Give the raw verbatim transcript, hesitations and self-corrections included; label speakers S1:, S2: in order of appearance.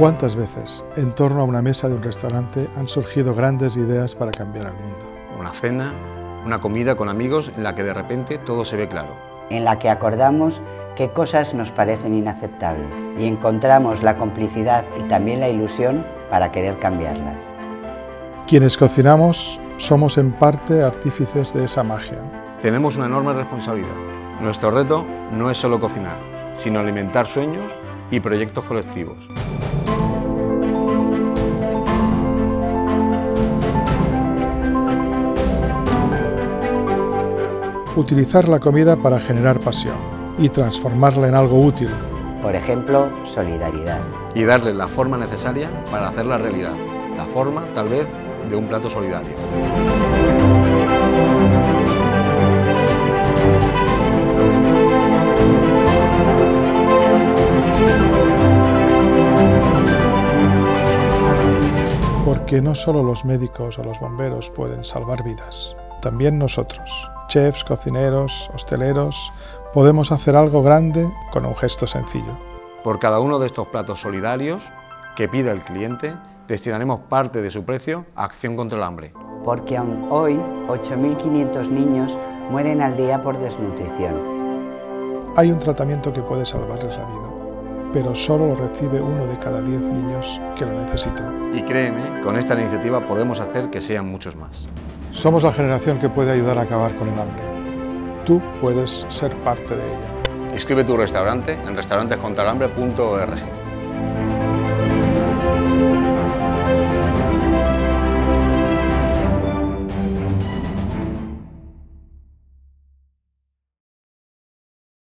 S1: ¿Cuántas veces en torno a una mesa de un restaurante han surgido grandes ideas para cambiar el mundo?
S2: Una cena, una comida con amigos en la que de repente todo se ve claro.
S3: En la que acordamos qué cosas nos parecen inaceptables y encontramos la complicidad y también la ilusión para querer cambiarlas.
S1: Quienes cocinamos somos en parte artífices de esa magia.
S2: Tenemos una enorme responsabilidad. Nuestro reto no es solo cocinar, sino alimentar sueños y proyectos colectivos.
S1: Utilizar la comida para generar pasión y transformarla en algo útil.
S3: Por ejemplo, solidaridad.
S2: Y darle la forma necesaria para hacerla realidad. La forma, tal vez, de un plato solidario.
S1: Porque no solo los médicos o los bomberos pueden salvar vidas, también nosotros, chefs, cocineros, hosteleros, podemos hacer algo grande con un gesto sencillo.
S2: Por cada uno de estos platos solidarios que pida el cliente, destinaremos parte de su precio a Acción contra el Hambre.
S3: Porque aún hoy ocho mil quinientos niños mueren al día por desnutrición.
S1: Hay un tratamiento que puede salvarles la vida, pero solo lo recibe uno de cada diez niños que lo necesitan.
S2: Y créeme, con esta iniciativa podemos hacer que sean muchos más.
S1: Somos la generación que puede ayudar a acabar con el hambre. Tú puedes ser parte de ella.
S2: Inscribe tu restaurante en restaurantes contra el hambre punto org.